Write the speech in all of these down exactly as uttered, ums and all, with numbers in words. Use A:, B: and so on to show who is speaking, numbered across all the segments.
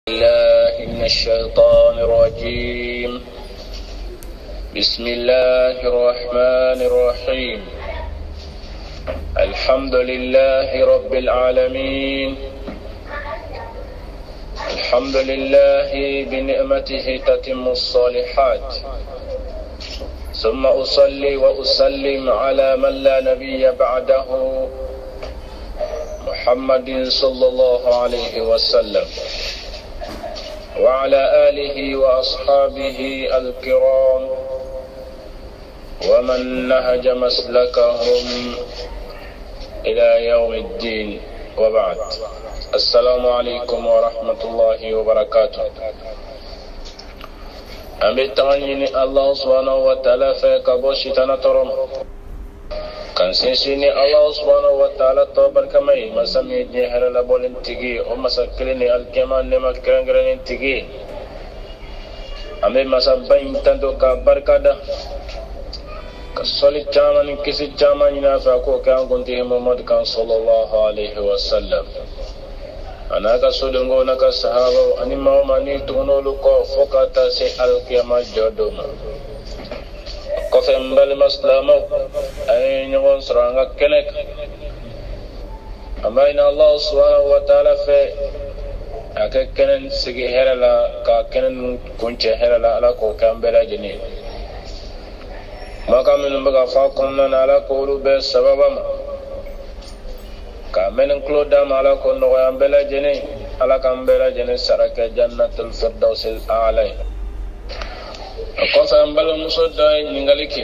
A: الله من الشيطان الرجيم. بسم الله الرحمن الرحيم. الحمد لله رب العالمين. الحمد لله بنعمته تتم الصالحات. ثم أصلي وأسلم على من لا نبي بعده محمد صلى الله عليه وسلم وعلى آله وأصحابه الكرام ومن نهج مسلكهم إلى يوم الدين وبعد. السلام عليكم ورحمة الله وبركاته. أمي تغنيني الله سبحانه وتعالى فيكبوشي تنطرم kan sinsini Allah subhanahu wa ta'ala tobar kamai masami ni halala bolin tigi o masakilini alkema nema kerangrenin tigi ame masabain tando ka barkada ka soli chaman kisi chaman ina fa ko kan gunti Muhammad kan sallallahu alaihi wasallam anaka sudungo naka sahaba ani mawmani tunolu ko fokata se alkema jodoma kofe mbali maslamo ay nyon sranga kenek amaina Allah subhanahu wa ta'ala fe aka kenen sigi herala ka kenen kunche herala ala ko kambela jini maka min baga fa kunna ala ko be sababama ka men kloda mala ko no ambela jini ala kambela jini saraka jannatul firdausil a'la kofa mbalo muso dai ningaliki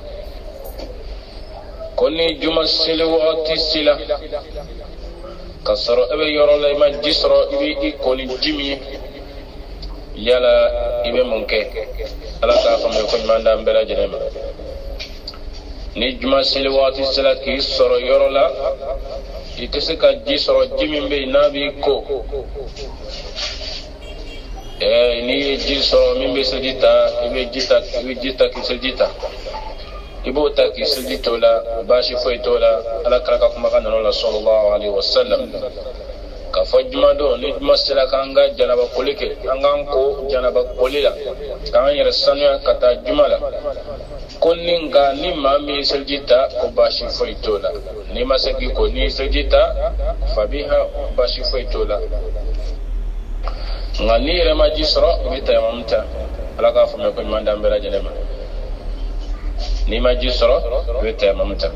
A: koni juma sili wati sila kasaro ebe yorola ima jisro ibi ikoni jimi yala ibe munke ala ka famle ko manda mbela jenema ni juma sili wati sila ki soro yorola ikese ka jisro jimi mbe nabi ko eh ni jiso mimbe sedita ibe jita ibe jita ki sedita ibo ta ki sedita la bashi foi tola ala kraka kuma kana no sallallahu alaihi wasallam ka fajma do ni masala kanga janaba kolike angan ko janaba kolila kan yara sanu kata jumala koninga ni mami sedita ko bashi foi tola ni masaki ko ni sedita fabiha bashi foi tola ngani rema jisro bita mamta alaka fama ko manda mbela jenema ni ma jisro bita mamta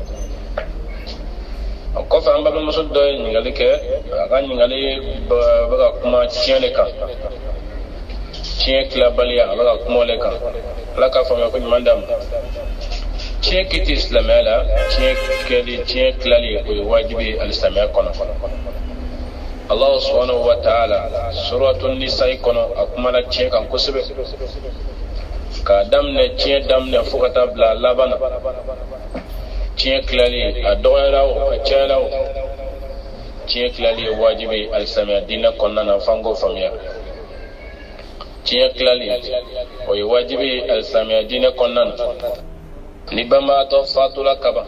A: ko fa amba musul do ngali ke aga ngali baga kuma tiene ka tiene kla balia baga kuma le ka alaka fama ko manda tiene kiti islamala tiene kali tiene klali ko wajibi al-islamia kono Allah subhanahu wa ta'ala suratul nisa ikono akumana cien kan kusube ka damne cien damne fukata bla labana cien klali adoyrawo achalawo cien klali wajibi al-samia dina konna na fango famia cien klali o wajibi al-samia dina konna ni bama to fatula kaba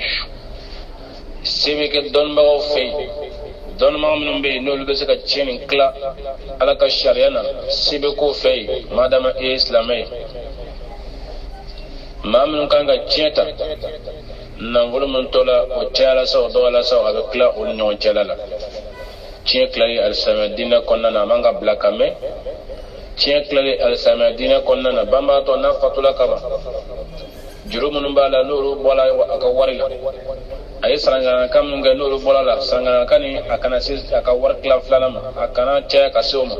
A: sibike don bawo fei don mamun be no lube saka chinin kla ala ka shariana sibe ko fei madama islamai mamun kanga cheta nangulu mun tola o chala so do ala so abe kla o nyon chala la chien klari al samadina konna na manga blakame chien klari al samadina konna na bamba to na fatula kaba jurumun bala nuru bola aka warila ay sarangana kam nga nuru bolala sarangana kani akana sis aka war kla flalama akana che ka soma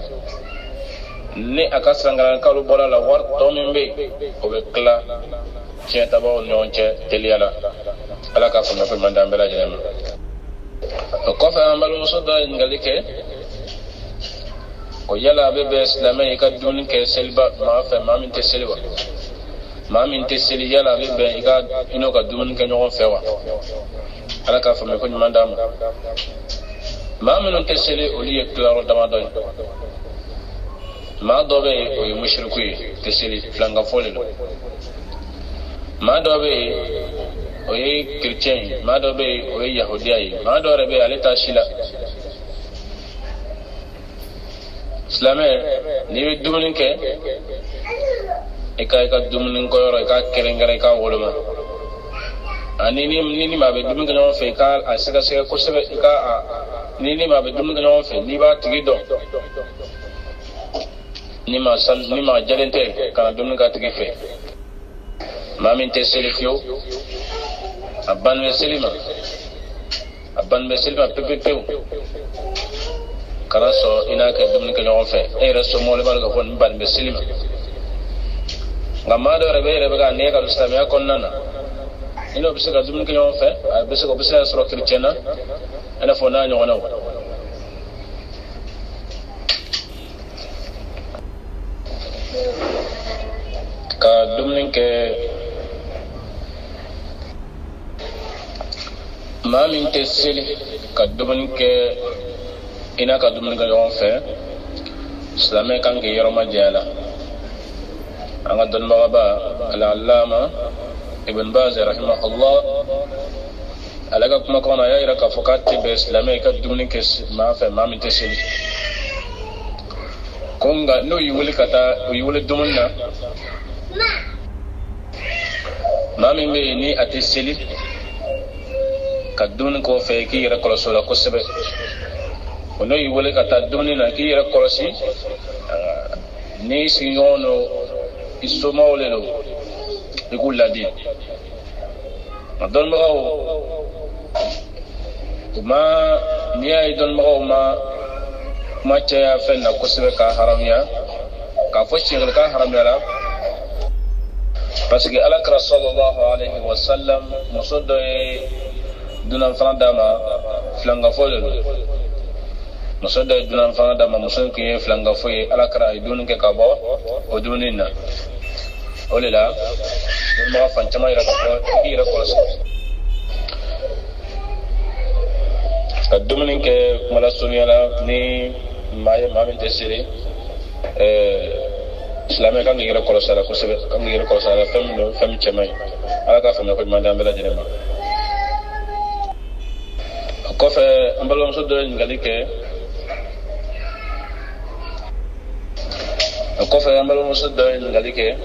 A: ni aka sarangana ka lu bolala war to mimbe o be kla che taba on che teliala ala ka fama ko manda mbela jema ko fa ambalu soda ngalike ko yala be be islamai ka dun ke selba ma fa ma min te selba ma min te seli yala be be iga ino ka dun ke nyon fewa ala ka fama ko manda ma min te seli oliye klaro dama do ma do be o mushriku te seli flanga folelo ma do be o ye chrétien ma do be o ye yahudiya ma do rebe ale ta shila Islame ni dumuni ke eka eka dumuni ko yoro eka kerengare ka woloma ani ni ni ma be dumuni no fe ka asika sika ko sebe eka ni ni ma be dumuni no fe ni ba tigi do ni ma sal ni ma jalente ka dumuni ka tigi fe ma min te selifio abban me selima abban me selima pepe kala so ina ka dumni ka nyon fe e reso mo le bal ga fon ban be silima ngama do rebe rebe ga ne ka islamia konnana ino bisi ka dumni ka nyon fe a bisi ko bisi so kristiana ana fo na nyon na ka dumni ke ma min te sili ka dumni ke ina ka dumuni ka ɲɔgɔn fɛ silamɛ kan k'i yɔrɔma jɛla an ka dɔnnibagaba al-allama ibn baz rahimahullah ale ka kuma kɔnɔ a y'a yira k'a fɔ k'a tɛ bɛn silamɛ ka dumuni kɛ maa fɛ maa min tɛ seli ko nka n'o y'i wele ka taa o y'i wele dumuni na maa min bɛ yen ni a tɛ seli ka dumuni k'o fɛ i k'i yɛrɛ kɔlɔsi o la kosɛbɛ ono yi wole kata dumuni na ki yɛrɛ kɔlɔsi ni siɲɔgɔn no i somaaw le lo i k'u ladi a dɔnnibagaw u ma n'i y'a ye dɔnnibagaw ma kuma caya fɛn na kosɛbɛ k'a haramuya k'a fɔ tiɲɛ k'a haramuyala parce que alakira sallallahu alaihi wa sallam muso dɔ ye dunan fana d'a ma filangafo le lo muso dɔ ye dunan fana d'a ma muso in tun ye filangafo ye alakira ye dumuni kɛ ka bɔ o dumuni na o de la dɔnnibaga fan caman yɛrɛ ka fɔ i k'i yɛrɛ kɔlɔsi ka dumuni kɛ kuma lasurunya la ni maa ye maa min tɛ seli silamɛ kan k'i yɛrɛ kɔlɔsi a la kosɛbɛ kan k'i yɛrɛ kɔlɔsi a la fɛn min don fɛn min cɛman ye ala k'a faamuya ko ɲuman di an bɛɛ lajɛlen ma o kɔfɛ an balimamuso dɔ ye ɲininkali kɛ o kɔfɛ an balimamuso dɔ ye ɲininkali kɛ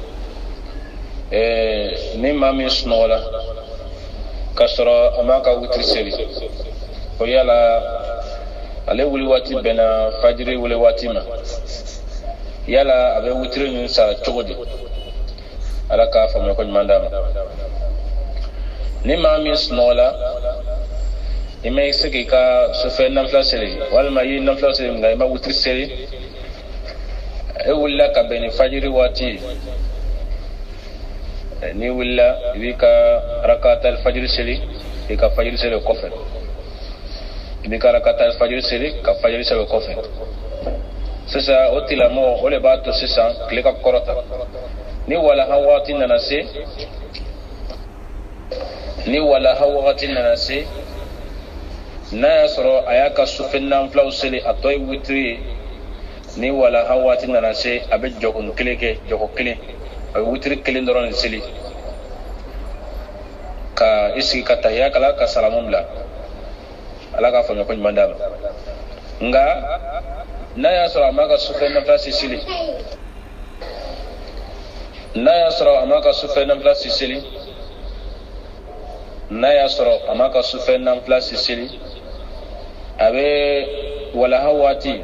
A: ni maa min sunɔgɔla k'a sɔrɔ a m'a ka witiri seli o yala ale wuli waati bɛnna fajiri wuli waati ma yala a bɛ witiri ninnu sara cogo di ala k'a faamuya ko ɲuman d'a ma ni maa min sunɔgɔla i ma se k'i ka sufɛ nafila seli walima i ye nafila seli nka i ma witiri seli e wulila ka bɛn ni fajiri waati ni wulila i b'i ka rakata fajiri seli i ka fajiri seli o kɔfɛ i b'i ka rakata fajiri seli ka fajiri seli o kɔfɛ sisan o tigilamɔgɔ o de b'a to sisan tile ka kɔrɔta ni walaha waati nana se ni walaha waati nana se n'a y'a sɔrɔ a y'a ka sufɛ nafilaw seli a tɔ ye witiri ye ni walaha waati nana se a bɛ jɔkun kelen kɛ jɔkun kelen a bɛ witiri kelen dɔrɔn de seli ka i sigi ka tahiya kala ka salamu bila ala k'a faamuya ko ɲuman d'a ma nka n'a y'a sɔrɔ a ma ka sufɛ nafila si seli n'a y'a sɔrɔ a ma ka sufɛ nafila si seli n'a y'a sɔrɔ a ma ka sufɛ nafila si seli a bɛ walaha waati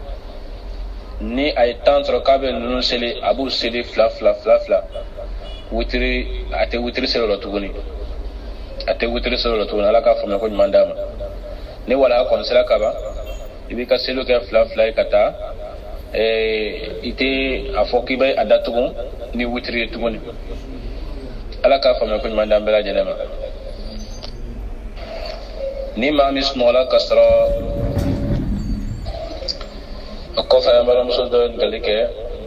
A: ni a ye tan sɔrɔ k'a bɛ ninnu seli a b'u seli fila fila fila fila witiri a tɛ witiri seli o la tuguni a tɛ witiri seli o la tuguni ala k'a faamuya ko ɲuman d'a ma ni walaha kɔni sera ka ban i b'i ka seliw kɛ fila fila ye ka taa i tɛ a fɔ k'i bɛ a datugu ni witiri ye tuguni ala k'a faamuya ko ɲuman d'an bɛɛ lajɛlen ma ni maa min sunɔgɔla ka sɔrɔ o kɔfɛ an balimamuso dɔ ye ɲininkali kɛ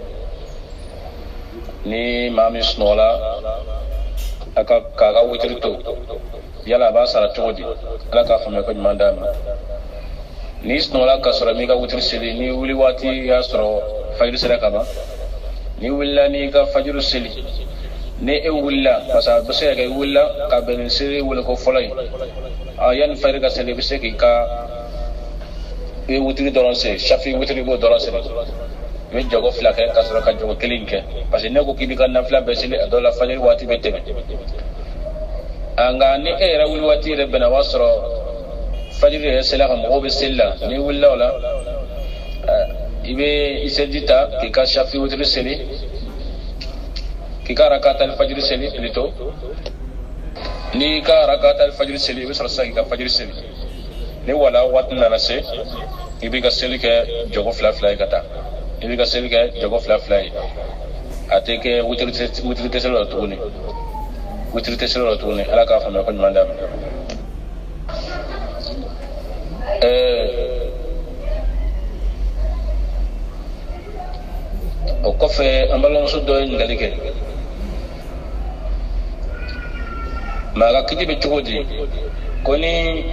A: ni maa min sunɔgɔla a ka k'a ka witiri to yala a b'a sara cogo di ala k'a faamuya ko ɲuman d'a ma n'i sunɔgɔla ka sɔrɔ n'i ka witiri seli n'i wuli waati y'a sɔrɔ fajiri sera ka ban n'i wulila n'i ka fajiri seli ni e wulila parce que a bɛ se ka kɛ i wulila ka bɛn ni seli wele ko fɔlɔ ye a yanni fajiri ka seli i bɛ se k'i ka e wutiri dɔrɔn se shafi wutiri bo dɔrɔn se i bɛ jago fila kɛ ka sɔrɔ ka jago kelen kɛ parce que ne ko k'i b'i ka nafila bɛɛ seli a dɔw la fajiri waati bɛ tɛmɛ nka ni e yɛrɛ wuli waati yɛrɛ bɛnna o b'a sɔrɔ fajiri yɛrɛ sela ka mɔgɔw bɛ seli la n'i wulila o la i bɛ i seliji ta k'i ka shafi wutiri seli k'i ka rakatal fajiri seli plutôt n'i ka rakatal fajiri seli i bɛ sɔrɔ sisan k'i ka fajiri seli ni wala waati nana se i b'i ka seli kɛ jago fila fila ye ka taa i b'i ka seli kɛ jago fila fila ye a tɛ kɛ wutiri wutiri tɛ seli la tuguni wutiri tɛ seli la tuguni ala k'a faamuya ko ɲuman d'a ma o kɔfɛ an balimamuso dɔ ye ɲininkali kɛ maa ka kiti bɛ cogo di ko ni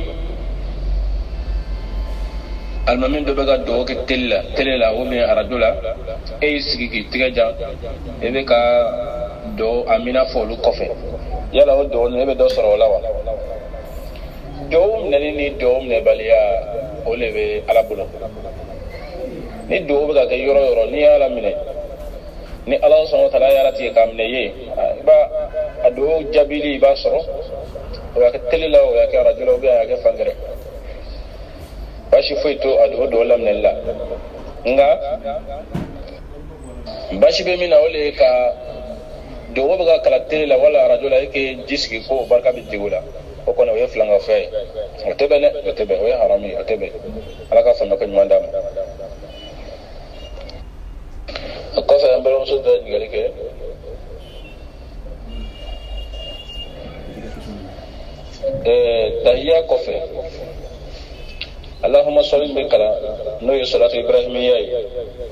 A: alimami dɔ bɛ ka dugawu kɛ tele la tele la ou bien arajo la e y'i sigi k'i tigɛ jan e bɛ ka dugawu amina fɔ olu kɔfɛ yala o dugawu nin e bɛ dɔ sɔrɔ o la wa dugawu minɛli ni dugawu minɛbaliya o de bɛ ala bolo ni dugawu bɛ ka kɛ yɔrɔ o yɔrɔ n'i y'a laminɛ ni ala sɔnna o taala y'a latigɛ k'a minɛ ye i b'a a dugawu jaabili i b'a sɔrɔ o y'a kɛ tele la o y'a kɛ arajo la ou bien a y'a kɛ fan wɛrɛ basi foyi to a dugawu dɔw laminɛli la nka basi bɛ min na o de ye ka dugawu bɛ ka kala tele la wala arajo la e k'e ji sigi ko barika bɛ digi o la o kɔni o ye filankafɛn ye o tɛ bɛn dɛ o tɛ bɛn o ye haramu ye o tɛ bɛn ala ka faamuya ko ɲuman d'a ma o kɔfɛ an balimamuso dɔ ye ɲininkali kɛ ɛɛ tahiya kɔfɛ Allahumma salli bɛ kalan n'o ye salatu ibrahimiya ye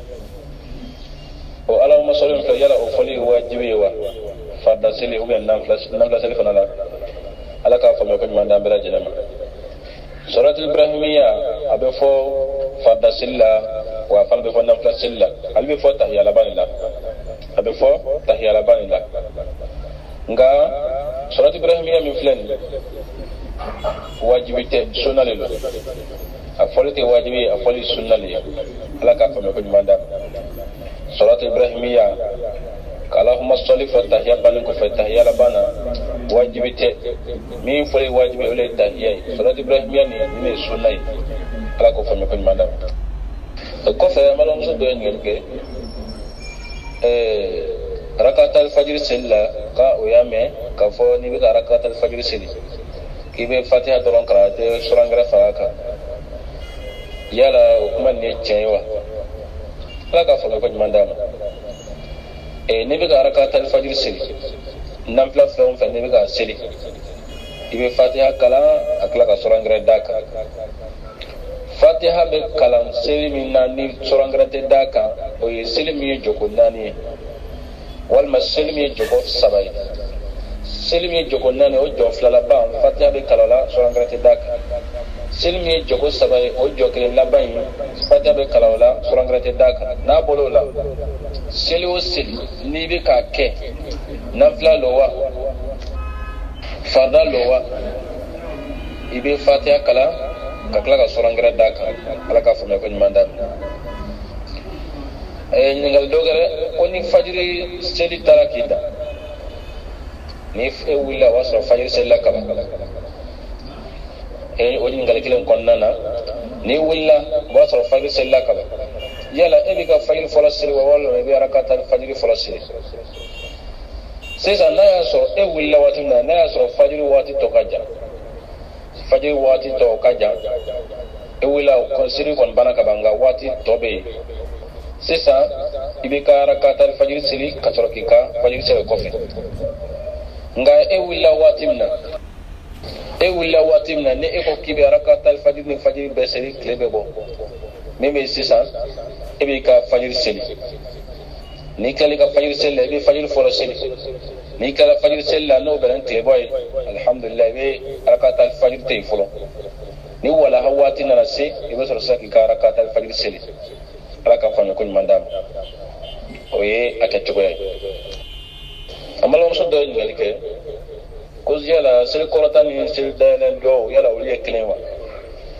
A: o Allahumma salli filɛ yala o fɔli ye wajibi ye wa farda seli ou bien nafila seli fana la ala k'a faamuya ko ɲuman d'an bɛɛ lajɛlen ma salatu ibrahimiya a bɛ fɔ farda seli la wa a fana bɛ fɔ nafila seli la ale bɛ fɔ tahiya laban de la a bɛ fɔ tahiya laban de la nka salatu ibrahimiya min filɛ nin wajibi tɛ sunna de don a fɔli tɛ wajibi ye a fɔli sunna de ye ala k'a faamuya ko ɲuman d'a ma salatu ibrahimiya ka Allahumma salli fɔ tahiya bannen kɔfɛ tahiya laban na wajibi tɛ min fɔli wajibi o de ye tahiya ye salatu ibrahimiya nin nin ye sunna ye ala k'o faamuya ko ɲuman d'a ma o kɔfɛ an balimamuso dɔ ye ɲininkali kɛ ɛɛ rakatal fajiri seli la ka o y'a mɛn k'a fɔ n'i bɛ ka rakatal fajiri seli k'i bɛ fatiha dɔrɔn kalan a tɛ suran gɛrɛ far'a kan yala o kuma nin ye tiɲɛ ye wa ala k'a faamuya ko ɲuman d'a ma ee n'i bɛ ka rakatal fajiri seli nafila fɛn o fɛn n'i bɛ ka seli i bɛ fatiha kalan a tila ka suran gɛrɛ d'a kan fatiha bɛ kalan seli min na ni suran gɛrɛ tɛ d'a kan o ye seli min ye jɔko naani ye walima seli min ye jɔko saba ye seli min ye jɔko naani o jɔ fila laban fatiha bɛ kalan la suran gɛrɛ tɛ d'a kan seli min ye jɔko saba ye o jɔ kelen laban in fatiha bɛ kalan o la suran gɛrɛ tɛ d'a kan n'a bɔra o la seli o seli n'i bɛ k'a kɛ nafila lo wa farda lo wa i bɛ fatiha kalan ka tila ka suran gɛrɛ d'a kan ala k'a faamuya ko ɲuman d'a ma ɛɛ ɲininkali dɔ kɛra ko ni fajiri seli taara k'i da ni e wulila o b'a sɔrɔ fajiri selila kaban e o ɲininkali kelen kɔnɔna na n'i wulila o b'a sɔrɔ fajiri selila kaban yala e b'i ka fajiri fɔlɔ seli wa walima i bɛ rakata fajiri fɔlɔ seli sisan n'a y'a sɔrɔ e wulila waati min na n'a y'a sɔrɔ fajiri waati tɔ ka jan fajiri waati tɔ ka jan e wulila o seli kɔni banna kaban nka waati tɔ bɛ yen sisan i bɛ ka rakata fajiri seli ka sɔrɔ k'i ka fajiri seli kɔfɛ nka e wulila waati min na e wulila waati min na ni e ko k'i bɛ rakatal fajiri ni fajiri bɛɛ seli tile bɛ bɔ min bɛ sisan e b'i ka fajiri seli n'i kilali ka fajiri seli la i bɛ fajiri fɔlɔ seli n'i kilala fajiri seli la n'o bɛnna tile bɔ ye alhamdulilayi i bɛ rakatal fajiri to yen fɔlɔ ni walaha waati nana se i bɛ sɔrɔ sisan k'i ka rakatal fajiri seli ala ka faamuya ko ɲuman d'a ma o ye a kɛcogoya ye an balimamuso dɔ ye ɲininkali kɛ ko yala seli kɔrɔta ni seli dayɛlɛn dɔw yala olu ye kelen wa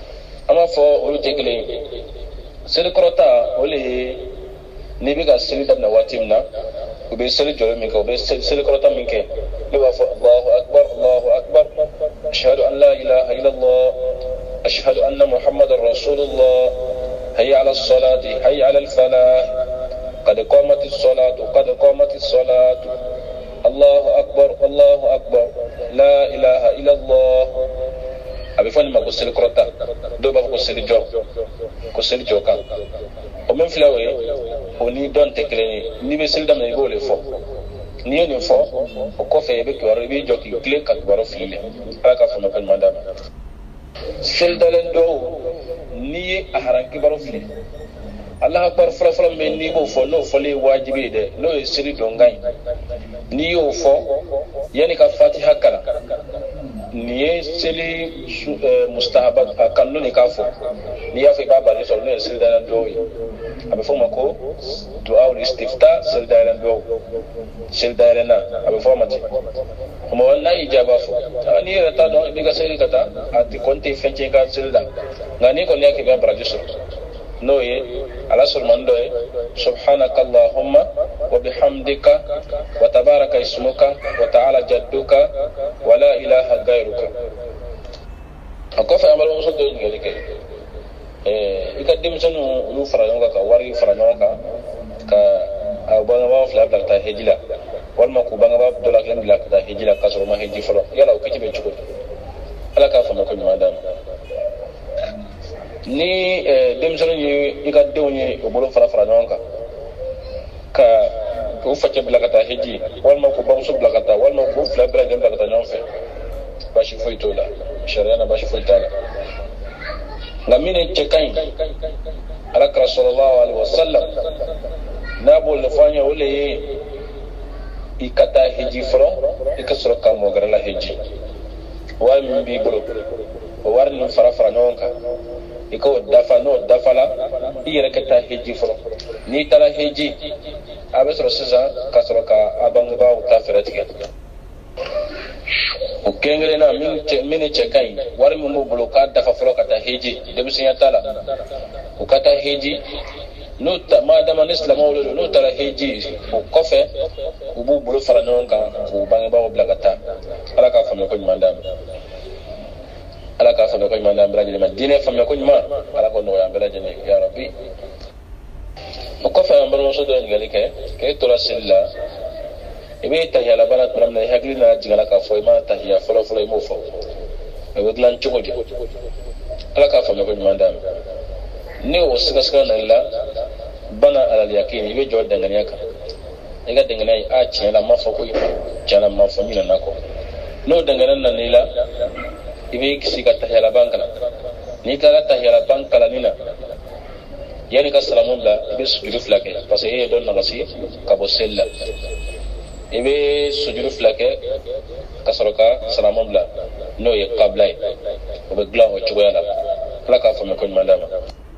A: ama fo olu tekele sel korota ole ni bi ga sel dabna watimna ube sel jolo min ko be sel korota min ke ni wa fo Allahu akbar Allahu akbar ashhadu an la ilaha illa Allah ashhadu anna muhammadar rasulullah hayya ala as-salati hayya ala al-falah qad qamatis salatu qad qamatis salatu Allahu akbar Allahu akbar la ilaha illa Allah abi fani ma ko sel korota do ba ko sel jo ko sel jo kan o men flawe o ni don tekele ni be sel dam na go le fo ni ni fo o ko fe be ko re bi jo ki kle kat baro file aka fo ma kan manda sel dalen do ni a haran ki baro file Allah akbar fala fala men ni bo fo no fo le wajibi de no e sel do ngai ni yo fo yani ka fatiha kala ni ye seli mustahabat akallu ni kafo ni ya fe baba ni solo ne sel dalan do abe fo mako du'a ul istifta sel dalan do sel dalan na abe fo mati mo wallahi ijaba fo ni ra ta do diga sel kata ati konti fenche ka sel da ngani ko ne ke ba brajiso no ye ala sul mando e subhanaka allahumma wa bihamdika wa tabaraka ismuka wa ta'ala jadduka wa la ilaha ghayruka akofa amal mo sodo ngeli ke eh ikadim sanu lu faranga ka wari faranga ka abanga ba fla ta hejila wal ma ku banga ba dola kan bila ka hejila ka so ma heji folo yala o kiti be chuko ala ka fa ma ko madam ni demsano ni iga dewni o bolo fara fara nonka ka ko fakke blakata heji wal ma ko bamsu blakata wal ma ko fla bra dem blakata nonfe bashi foitola shariana bashi foitala ngamine chekai ala ka sallallahu alaihi wasallam na bol fanya wole ikata heji fro ikasro ka mo garala heji wa mi bi bolo war ni fara fara nonka iko dafa no dafala iyere kata heji fro ni tala heji abesro sisa kasro ka abang ba uta feratiga o kengere na min che min che kai war mi mo bloka dafa fro kata heji dem sinya tala o kata heji no ta madama islam o no tala heji o kofe o bu bulu fara non ka o bang ba o blagata ala ka fami ko mandam ala ka fa ko manda mbra jeni madina fa ko nyuma ala ko no ya mbra jeni ya rabbi ko fa mbra mo so do ngali ke ke to la silla ibe ta ya la bala to na haglina jigala ka fo ma ta ya folo folo mo fo e weglan chugo di ala ka fa ko manda ni o siga siga na la bana ala yakini ibe jo dangani aka iga dangani a chiala ma fo ko chiala ma fo mina nako no dangani na nila ibe kisi ka tahiyala bankala ni ka tahiyala bankala nina yani ka salamun la ibe sujudu flake parce que e don na gasi ka bo sella ibe sujudu flake ka soroka salamun la no ye qablay o be gla o chugoyala la ka fami ko mandama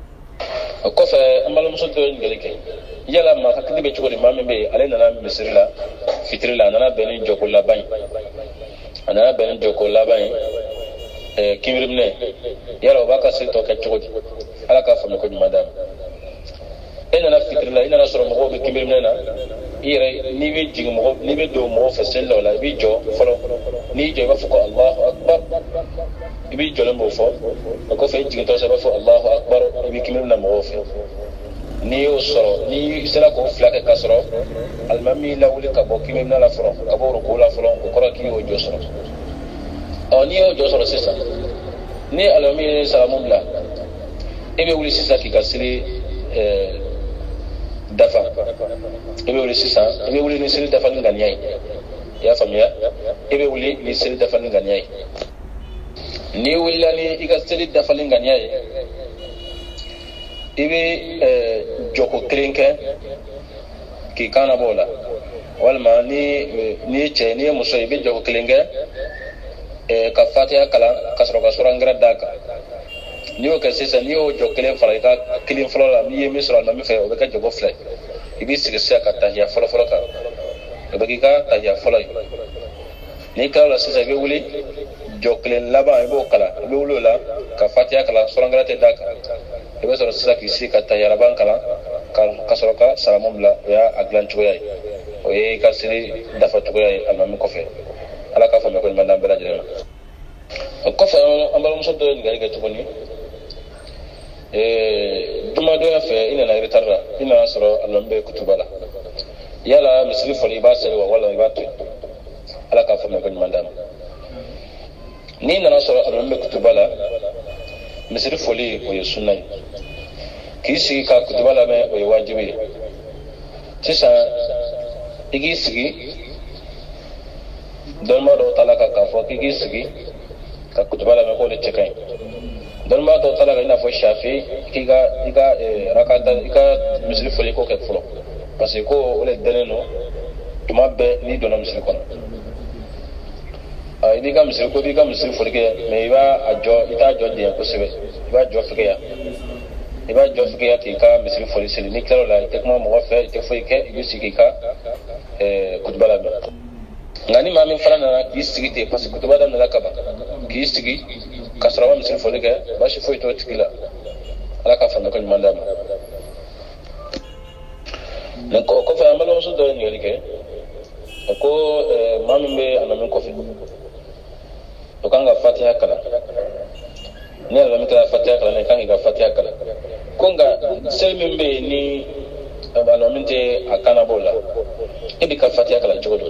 A: ko fa amalo musul to ngeli ke yala ma ka tibe chugori mamme be ale nana misrila fitrila nana beni jokola bañ ana beni jokola bañ kimrimne yala baka se to ka chugodi ala ka fami ko madam ena na fikrila ina na soro mo be kimrimne na ire ni be jigi mo ni be do mo fa sella wala bi jo folo ni jo ba fuko Allahu akbar ibi jo le mo fo ko fe jigi to se ba fo Allahu akbar ibi kimrimna mo fe ni o soro ni sera ko flaka ka soro almami lawli ka bo kimrimna la foro ka bo ro ko la foro ko ko ki o jo soro o ni o jo soro sisa ni alami salamun la ebe wuli sisa ki kasiri eh dafa ebe wuli sisa ebe wuli ni siri dafa ngani yai ya famia ebe wuli ni siri dafa ngani yai ni wuli ni ikasiri dafa ngani yai ebe eh joko krenke ki kana bola walma ni ni che ni muso ebe joko krenke e ka fatiha kala kasro ka sura ngra daka niyo ka sisa niyo jokele fara ka kilin folo la mi yemi sura na mi fe o be ka jogo fle ibi sigese ka tahia folo folo ka o be ka tahia folo ni ka la sisa be wuli jokele laba e bo kala be wulo la ka fatiha kala sorangara te daka ibe soro sisa kisi ka tayaraban kala ka soro ka salamum bla ya aglan chuya o ye ka siri dafa chuya almami kofe ala ka fami ko mandam bela jere kofe ambalo muso do ngari ga tugoni eh duma do ya fe ina na ritarra ina soro almambe kutubala yala misri foli ba sere wala ba to ala ka fami ko mandam ni nana soro almambe kutubala misri foli o ye sunna ki sigi ka kutubala me o ye wajibi tisa igi sigi dolma do talaka ka fo igi sigi ka kutubala me ko le chekai dolma do talaka ina fo shafi kiga iga rakata iga misri foli ko ke folo parce que ko ole deneno tuma be ni dona misri kono a iga misri ko iga misri foli ke me iba ajo ita ajo de ko sebe iba ajo fike ya iba ajo fike ya ti ka misri foli seli ni claro la te ko mo fe te fo ike ibi sigi ka eh kutubala be ngani mami farana na ki sigi te parce que kutubala na lakaba ki sigi kasrawa misri foli ke ba shi fo ito tikila ala ka fa na ko mandam na ko ko fa amalo so do ni ke ko mami be anamin ko fi to kanga fatiha kala ni ala mita fatiha kala ne kanga fatiha kala konga selmi be ni abalo minte akana bola ibi ka fatiha kala jodo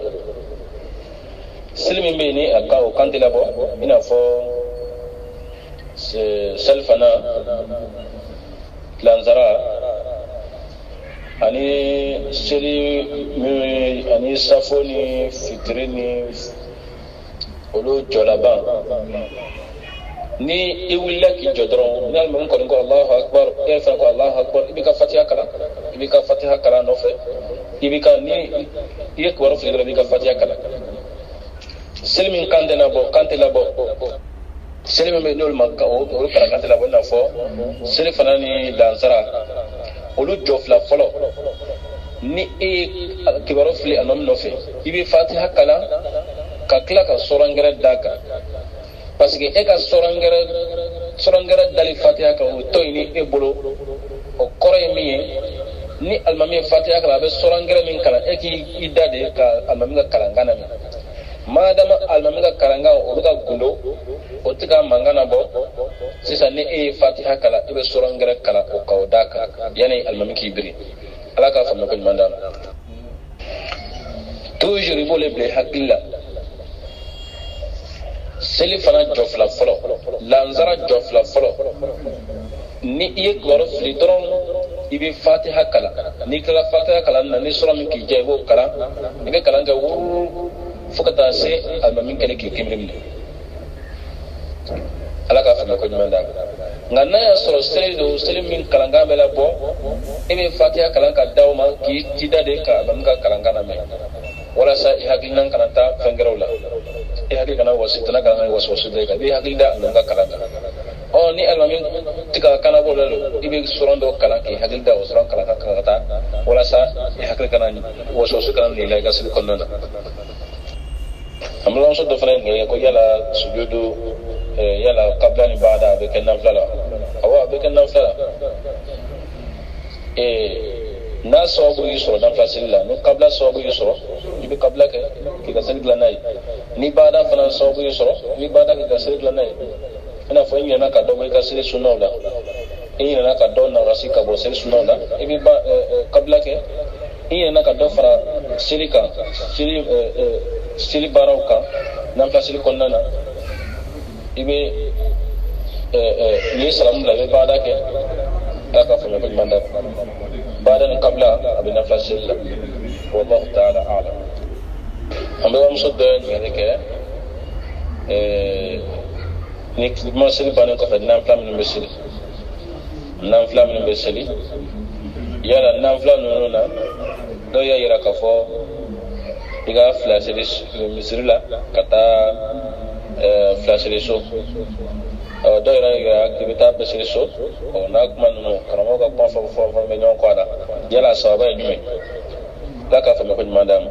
A: selmi be ni aka o kantila bo ina fo selfana lanzara ani seli ani safoni fitrini olu jolaban ni iwilla ki jodron nal mon ko ko Allahu akbar e fa ko Allahu akbar ibika fatiha kala ibika fatiha kala no fe ibika ni yek waro fi ibika fatiha kala selmin kandena bo kantela bo selmin be nol makka o o kala kantela bo na fo seli fanani dansara olu jofla folo ni e kibaro fili anom no fe ibi fatiha kala ka kila ka sorangere daka parce que e ka sorangere sorangere dali fatiha ka o to ni e bolo o kore mi ni almami fatiha kala be sorangere min kala e ki idade ka almami ka kalangana mi madama almami ka kalanga o ka gundo o tika mangana bo sisa ni e fatiha kala e be sorangere kala o ka daka yani almami ki biri ala ka famu ko mandam toujours il faut les blé hakilla seli fana jofla folo lanzara jofla folo ni iye gwaro fili doron ibe fatiha kala ni kala fatiha kala na ni sura min ki jebo kala ibe kala nga wuru fukata se almamin kale ki kimrim ala ka fana ko jumanda ngana ya soro seli do seli min kala nga mela bo ibe fatiha kala ka dawma ki tidade ka almamin ka kala ngana me wala sa ihagin nan kanata fangarawla ihagin kana wasitana kana waswasu de ka bi hagin da nan ka kala o ni almamin tika kana bolalo ibe surando kala ki hagin da wasran kala ka kala wala sa ihagin kana waswasu kana ni la ga sil konnana amron so do fana ngi ko yala sujudu yala qabla ni baada be kenan flala awa be kenan flala eh na sababu yusro dan fasilla no qabla sababu yusro ibe qabla ke ki ga sel glanay ni bada fana sababu yusro ni bada ki ga sel glanay ina fo ina ka do ka sel sunna la ina na ka do na rasika bo sel sunna la ibe ba qabla ke ina na ka do fara silika sili sili barauka nan fasili konnana ibe ni salam la be bada ke ta ka fa me manda بعد قبل ابن نفس الله والله تعالى اعلم اما مصدق يعني كده نيك ما سيل بان كو فدنا فلام من مسلي نام فلام من مسلي يلا نام فلام نونا دو يا يرا كفو diga flash misri la kata flash reso o do ira ga activité be reso o na kuma no karamo ga pa fo fo fo me nyon ko ada yala sawaba jume la ka fa me ko mandam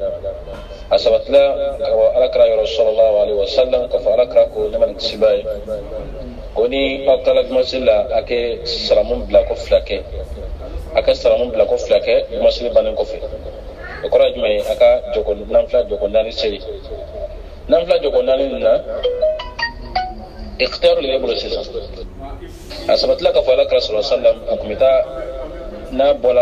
A: asabatla ala kra rasulullah sallallahu alaihi wasallam ka fa ala kra ko naman sibai koni akala masila ake salamun bla ko flake aka salamun bla ko flake masila banen ko fe ko ra jume aka joko namfla joko nani seri namfla joko nani na اختار اللي يبغى سيسا أثبت لك فعلك رسول الله صلى الله عليه وسلم أكمتا نابولا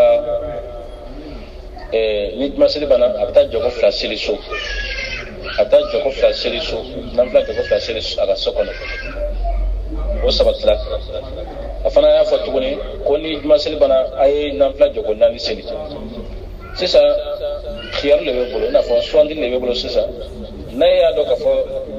A: نيت مسيري بنا أبتا جوكو فلا سيريسو أبتا جوكو فلا سيريسو نمفلا جوكو فلا سيريسو أغا سوكونا وثبت لك أفنا يا فتوني كوني مسيري بنا أي نمفلا جوكو ناني سيري سيسا خيار اللي يبغى نافو سواندي اللي يبغى سيسا نايا دوكا فو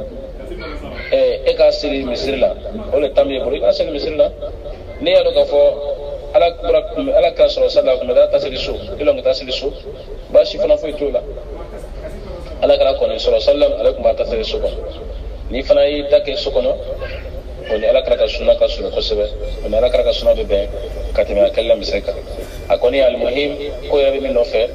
A: e ka siri misiri la o le tambi buru ka siri misiri la ne ya do ka fo ala bura ala ka soro sala ko da ta siri su ilo ngata siri su ba shi fana fo itola ala ka ko ne soro sallam alaikum ba ta siri su ko ni fana yi ta ke su ko no o ni ala ka sunna ka sunna ko sebe o ni ala ka sunna be be ka te ma kala misika akoni al muhim ko ya be min no fe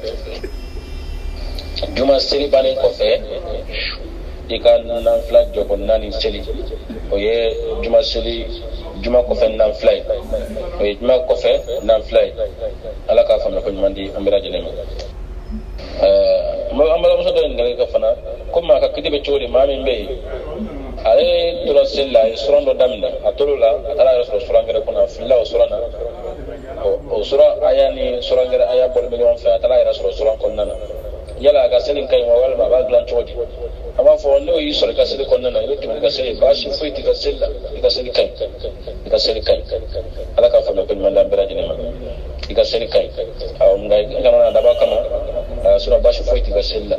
A: juma siri bane ko fe ika nan fly joko nani seli oye juma seli juma ko fe nan fly oye juma ko fe nan fly ala ka fa ko mandi amira jene euh mo amala muso do ngale ka fana ko ma ka kidibe chori mami mbe ale dura sella isrondo damna atulula atala rasul surangere kuna filla usurana o usura ayani surangere aya bol million fa atala rasul suran konnana yala ga selin kai wa wala ba glan chodi amma fo no yi sore ka sele konnana yotti ka sele ba shi fuiti ka sella ka sele kai ka sele kai ala ka fa me pen manda beraji ne ma ka sele kai aw ngai ngana da ba kama sura ba shi fuiti ka sella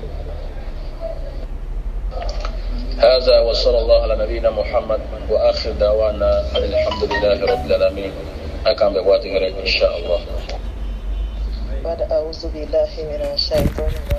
A: هذا وصلى الله على نبينا محمد وآخر دعوانا الحمد لله رب العالمين أكمل بواتي إن شاء الله.
B: بعد أعوذ بالله من الشيطان الرجيم